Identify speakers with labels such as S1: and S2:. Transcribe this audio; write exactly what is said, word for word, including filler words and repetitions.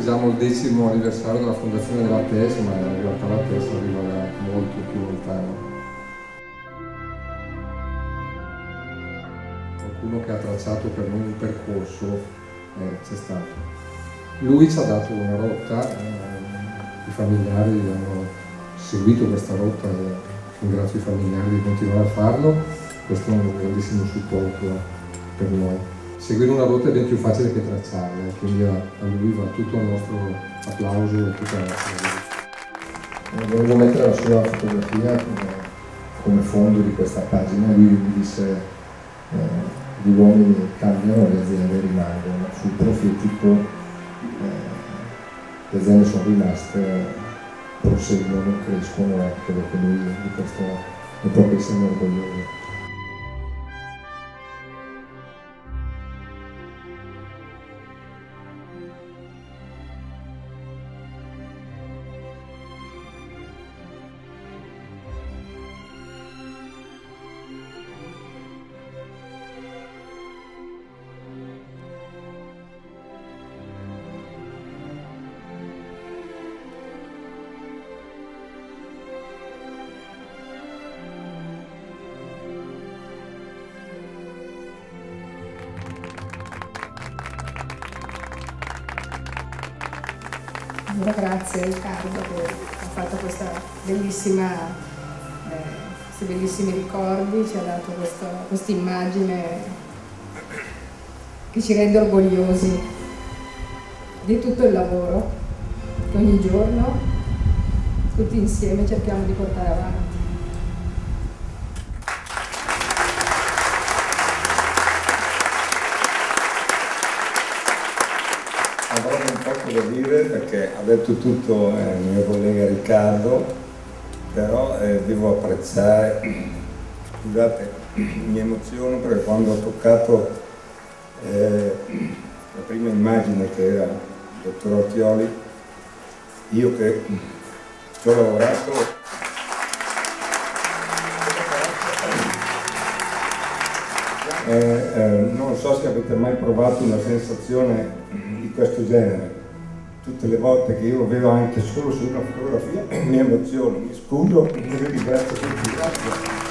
S1: festeggiamo il decimo anniversario della fondazione della Tes, ma in realtà la Tes arriva da molto più lontano. Qualcuno che ha tracciato per noi un percorso eh, c'è stato. Lui ci ha dato una rotta, eh, i familiari hanno seguito questa rotta e ringrazio i familiari di continuare a farlo. Questo è un grandissimo supporto per noi. Seguire una rotta è ben più facile che tracciarla, eh, quindi a, a lui va tutto il nostro applauso e tutta la nostra. Volevo mettere la sua fotografia come, come fondo di questa pagina. Lui mi disse eh, gli uomini cambiano, le aziende rimangono. Fu profetico, eh, le aziende sono rimaste, proseguono, crescono e credo che lui di questo ne può essere orgoglioso.
S2: Grazie Riccardo che ha fatto questa bellissima, eh, questi bellissimi ricordi, ci ha dato questa immagine che ci rende orgogliosi di tutto il lavoro che ogni giorno tutti insieme cerchiamo di portare avanti.
S3: Avrò un poco da dire perché ha detto tutto eh, il mio collega Riccardo, però eh, devo apprezzare, scusate, mi emoziono perché quando ho toccato eh, la prima immagine che era il dottor Occhioli, io che ci ho lavorato Eh, eh, non so se avete mai provato una sensazione di questo genere. Tutte le volte che io lo vedo anche solo su una fotografia mi emoziono, mi scuso, vi ringrazio tutti, grazie.